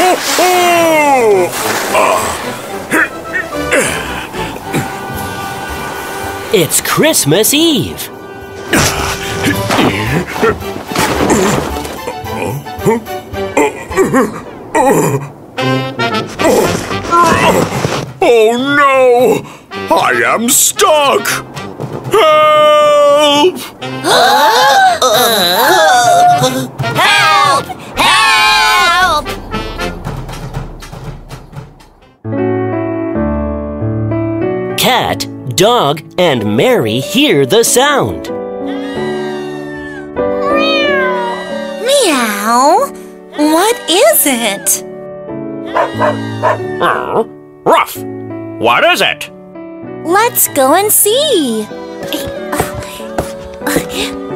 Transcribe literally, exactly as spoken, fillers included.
It's Christmas Eve. Oh no! I am stuck! Help! Help! Help! Cat, Dog, and Mary hear the sound. Meow. What is it? Uh, Ruff, what is it? Let's go and see.